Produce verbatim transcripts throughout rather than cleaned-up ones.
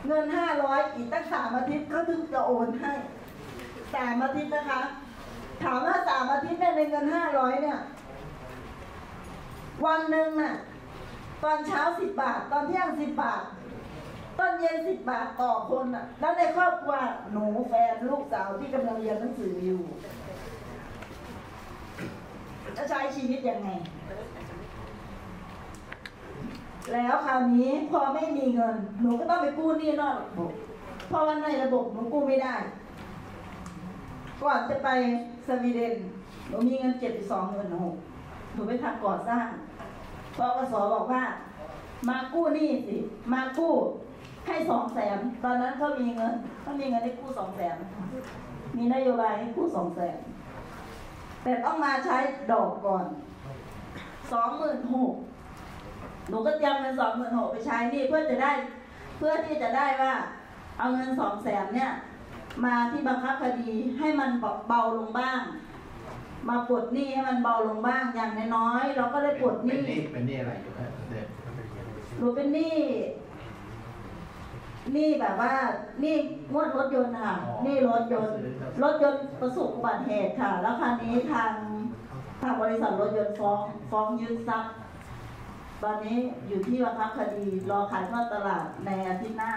เงินห้าร้อยอีกตั้งสามอาทิตย์เขาถึงจะโอนให้สามอาทิตย์นะคะถามว่าสามอาทิตย์เนี่ยในเงินห้าร้อยเนี่ยวันหนึ่งน่ะตอนเช้าสิบบาทตอนเที่ยงสิบบาทตอนเย็นสิบบาทต่อคนน่ะแล้วในครอบครัวหนูแฟนลูกสาวที่กำลังเรียนหนังสืออยู่จะใช้ชีวิตยังไงแล้วคราวนี้พอไม่มีเงินหนูก็ต้องไปกู้หนี้นอกระบบเพราะว่าในระบบหนูกู้ไม่ได้ก่อนจะไปสวีเดนหนูมีเงินเจ็ดสิบสองหมื่นหกหนูไปทำก่อสร้างพกส.บอกว่ามากู้หนี้สิมากู้ให้สองแสนตอนนั้นเขามีเงินเขามีเงินให้กู้สองแสนมีนโยบายให้กู้สองแสนแต่ต้องมาใช้ดอกก่อนสองหมื่นหกหนูก็เตรียมเงินสองหมื่นหกไปใช้นี่เพื่อจะได้เพื่อที่จะได้ว่าเอาเงินสองแสนเนี่ยมาที่บังคับคดีให้มันเบาลงบ้างมาปลดหนี้ให้มันเบาลงบ้างอย่างน้อยๆเราก็ได้ปลดหนี้เป็นหนี้อะไรอยู่ครับหนูเป็นหนี้หนี้แบบว่าหนี้งวดรถยนต์ค่ะหนี้รถยนต์รถยนต์ประสบอุบัติเหตุค่ะแล้วคราวนี้ทางทางบริษัทรถยนต์ฟ้องฟ้องยึดทรัพย์ตอนนี้อยู่ที่บังคับคดีรอขายทอดตลาดในอาทิตย์หน้า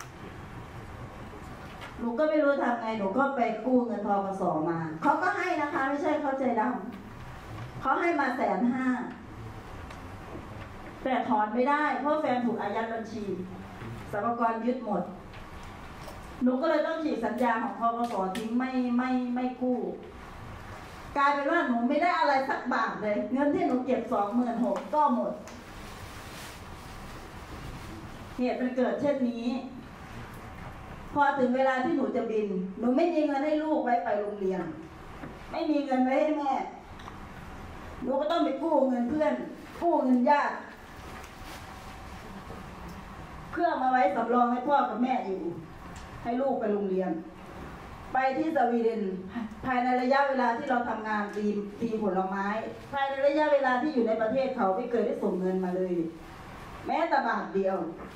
หนูก็ไม่รู้ทำไงหนูก็ไปกู้เงินทกส.มาเขาก็ให้นะคะไม่ใช่เขาใจดำเขาให้มาแสนห้าแต่ถอนไม่ได้เพราะแฟนถูกอายัดบัญชีสรรพากรยึดหมดหนูก็เลยต้องฉีกสัญญาของทกส.ทิ้งไม่ไม่ไม่กู้กลายเป็นว่าหนูไม่ได้อะไรสักบาทเลยเงินที่หนูเก็บสองหมื่นหกก็หมดเหตุมันเกิดเช่นนี้พอถึงเวลาที่หนูจะบินหนูไม่มีเงินให้ลูกไว้ไปโรงเรียนไม่มีเงินไว้ให้แม่หนูก็ต้องไปกู้เงินเพื่อนกู้เงินญาติเพื่อมาไว้สำรองให้พ่อกับแม่อยู่ให้ลูกไปโรงเรียนไปที่สวีเดนภายในระยะเวลาที่เราทำงานตีตีผลไม้ภายในระยะเวลาที่อยู่ในประเทศเขาไม่เคยได้ส่งเงินมาเลยแม้แต่บาทเดียว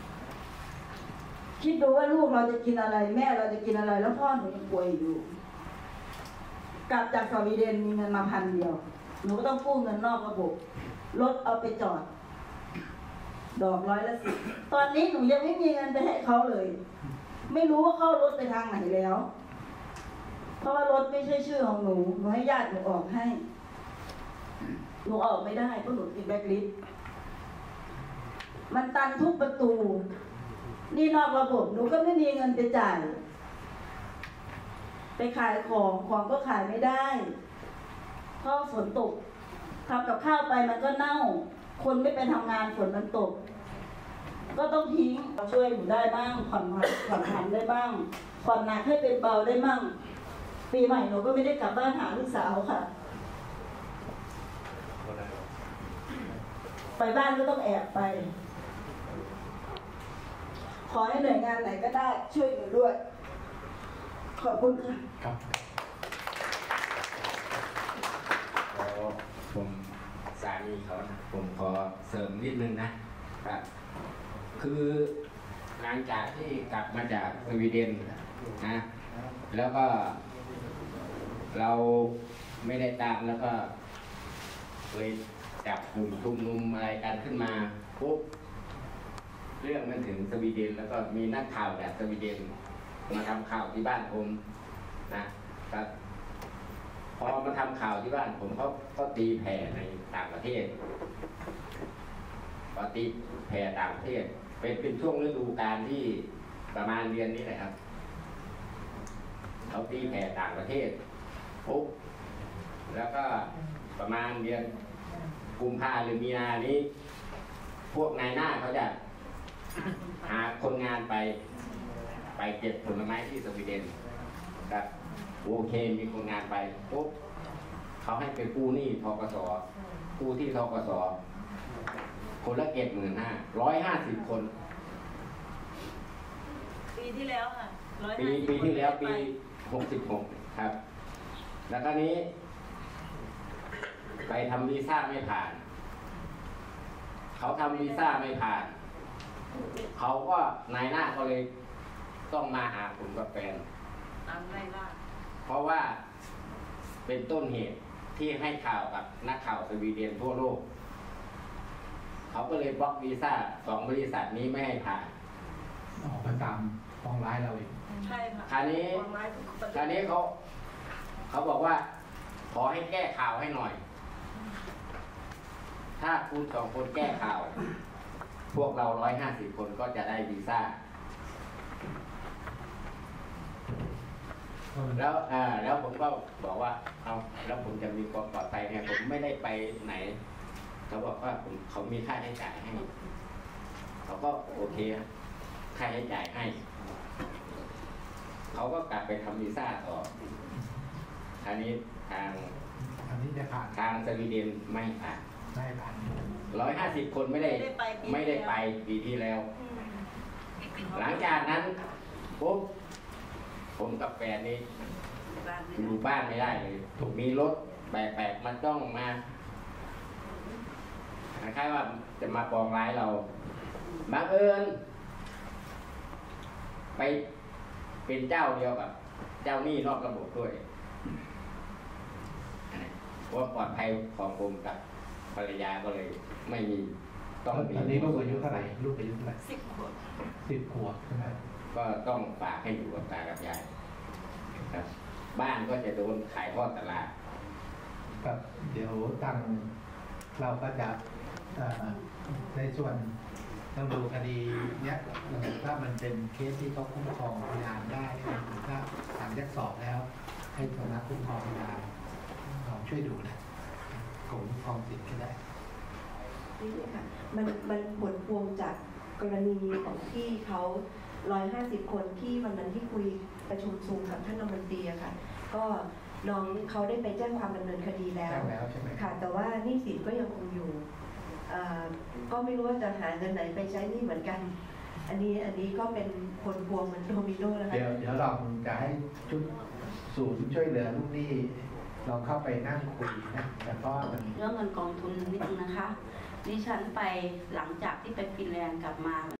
คิดดูว่าลูกเราจะกินอะไรแม่เราจะกินอะไรแล้วพ่อหนูยังป่วยอยู่กลับจากสวีเดนมีเงินมาพันเดียวหนูก็ต้องกู้เงินนอกระบบรถเอาไปจอดดอกร้อยละสิบตอนนี้หนูยังไม่มีเงินไปให้เขาเลยไม่รู้ว่าเข้ารถไปทางไหนแล้วเพราะว่ารถไม่ใช่ชื่อของหนูหนูให้ญาติหนูออกให้หนูออกไม่ได้เพราะหนูติดแบล็คลิสต์มันตันทุกประตูนี่นอกระบบหนูก็ไม่มีเงินไปจ่ายไปขายของของก็ขายไม่ได้เพราะฝนตกทำกับข้าวไปมันก็เน่าคนไม่ไปทำงานฝนมันตกก็ต้องทิ้งช่วยหนูได้บ้างผ่อนผ่อนผันได้บ้างผ่อนหนักให้เป็นเบาได้บ้างปีใหม่หนูก็ไม่ได้กลับบ้านหาลูกสาวค่ะไปบ้านก็ต้องแอบไปขอให้หน่วยงานไหนก็ได้ช่วยหนูด้วยขอบคุณค่ะครับผมสามีเขานะผมขอเสริมนิดนึงนะครับคือหลังจากที่กลับมาจากสวีเดนนะแล้วก็เราไม่ได้ตามแล้วก็เลยจับกลุ่มชุมนุมอะไรกันขึ้นมาปุ๊บเรื่องมันถึงสวีเดนแล้วก็มีนักข่าวจากสวีเดนมาทำข่าวที่บ้านผมนะครับพอมาทำข่าวที่บ้านผมเขาก็ตีแผ่ในต่างประเทศก็ตีแผ่ต่างประเทศเป็นเป็นช่วงฤดูกาลที่ประมาณเดือนนี้แหละครับเขาตีแผ่ต่างประเทศปุ๊บแล้วก็ประมาณเดือนกุมภาหรือมีนานี้พวกนายหน้าเขาจะหาคนงานไปไปเก็บผลไม้ที่สวีเดนครับโอเคมีคนงานไปปุ๊บเขาให้ไปกู้หนี้ธกส.กู้ที่ธกส.คนละเก็บหมื่นห้าร้อยห้าสิบคนปีที่แล้วค่ะปีปีที่แล้วปีหกสิบหกครับแล้วก็นี้ไปทำวีซ่าไม่ผ่านเขาทำวีซ่าไม่ผ่านเขาก็นายหน้าก็เลยต้องมาหาผมกับแฟนตามไล่ล่าเพราะว่าเป็นต้นเหตุที่ให้ข่าวกับนักข่าวสวีเดนทั่วโลก เขาก็เลยบล็อกวีซ่าสองบริษัทนี้ไม่ให้ผ่านออกมาตามปองร้ายเราเองใช่ค่ะคราวนี้วางไม้ทุกประคราวเด็นี้นเขาเขาบอกว่า ขอให้แก้ข่าวให้หน่อย ถ้าคุณสองคนแก้ข่าว พวกเราร้อยห้าสิบคนก็จะได้วีซ่า แล้วอ่าแล้วผมก็บอกว่า เอาแล้วผมจะมีความปลอดภัยไงผมไม่ได้ไปไหน เขาบอกว่าผมเขามีค่าใช้จ่ายให้ เขาก็โอเคค่าใช้จ่ายให้ เขาก็กลับไปทำวีซ่าต่ออันนี้ทางอันนี้จะผ่านทางสวีเดนไม่ผ่านได้ผ่านร้อยห้าสิบคนไม่ได้ไม่ได้ไปปีไม่ได้ไปแล้วปีที่แล้วอืมหลังจากนั้นปุ๊บผมกับแฟนนี่บ้านไม่อยู่ได้บ้านไม่ได้เลยถูกมีรถแปลกๆมาจ้องมาคล้ายๆว่าจะมาปองร้ายเราบังเอิญไปเป็นเจ้าเดียวกับ เจ้าหนี้นอกระบบด้วยว่าปลอดภัยของผมกับภรรยาก็เลยไม่มีต้องมีตอนนี้ลูกอายุเท่าไหร่ลูกอายุเท่าไหร่สิบขวบสิบขวบใช่ไหมก็ต้องฝากให้อยู่กับตากับยายครับ บ้านก็จะโดนขายทอดตลาดครับเดี๋ยวทางเราก็จะเอ่อในส่วนต้องดูคดีเนี้ยถ้ามันเป็นเคสที่เขาคุ้มครองพยานได้เนี่ยหรือถ้าหลังจากสอบแล้ว ให้สำนักคุ้มครองพยานลองช่วยดูนะกรมคุ้มครองสิทธิ์ก็ได้นี่เลยค่ะมันมันผลพวงจากกรณีของที่เขาร้อยห้าสิบคนที่วันนั้นที่คุยประชุมซูมกับท่านรัฐมนตรีอะค่ะ ก็น้องเขาได้ไปแจ้งความดำเนินคดีแล้วแจ้งแล้วใช่ไหมค่ะ แต่ว่าหนี้สินก็ยังคงอยู่เอ่อก็ไม่รู้ว่าจะหาเงินไหนไปใช้หนี้เหมือนกัน อันนี้อันนี้ก็เป็นผลพวงเหมือนโดมิโนนะคะเดี๋ยวเดี๋ยวลองจะให้ชุดศูนย์ช่วยเหลือลูกหนี้ลองเข้าไปนั่งคุยนะแต่ก็มันเรื่องเงินกองทุนนิดนึงนะคะ ดิฉันไปหลังจากที่ไปฟินแลนด์กลับมา